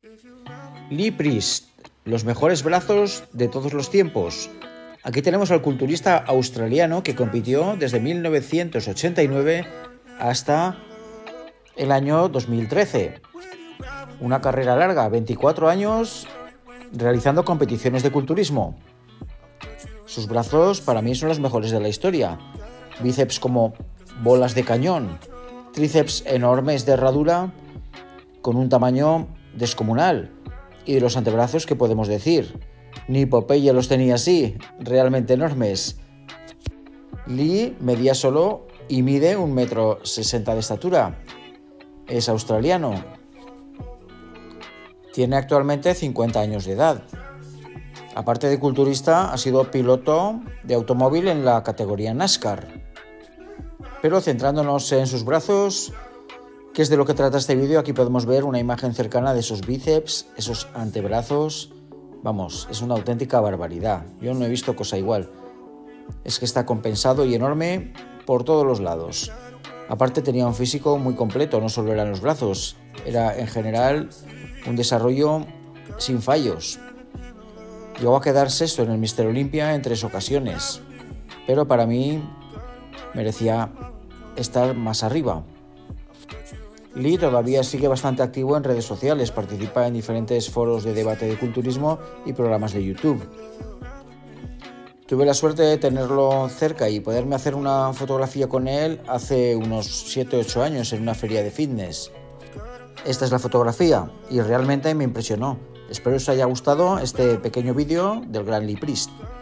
Lee Priest, los mejores brazos de todos los tiempos. Aquí tenemos al culturista australiano que compitió desde 1989 hasta el año 2013. Una carrera larga, 24 años realizando competiciones de culturismo. Sus brazos para mí son los mejores de la historia. Bíceps como bolas de cañón, tríceps enormes de herradura con un tamaño descomunal. Y de los antebrazos, ¿qué podemos decir? Ni Popeye los tenía así, realmente enormes. Lee medía solo y mide 1,60 m de estatura. Es australiano. Tiene actualmente 50 años de edad. Aparte de culturista, ha sido piloto de automóvil en la categoría NASCAR. Pero centrándonos en sus brazos, ¿qué es de lo que trata este vídeo? Aquí podemos ver una imagen cercana de esos bíceps, esos antebrazos. Vamos, es una auténtica barbaridad. Yo no he visto cosa igual. Es que está compensado y enorme por todos los lados. Aparte tenía un físico muy completo, no solo eran los brazos. Era en general un desarrollo sin fallos. Llegó a quedar sexto en el Mister Olympia en 3 ocasiones. Pero para mí merecía estar más arriba. Lee todavía sigue bastante activo en redes sociales, participa en diferentes foros de debate de culturismo y programas de YouTube. Tuve la suerte de tenerlo cerca y poderme hacer una fotografía con él hace unos 7-8 años en una feria de fitness. Esta es la fotografía y realmente me impresionó. Espero os haya gustado este pequeño vídeo del gran Lee Priest.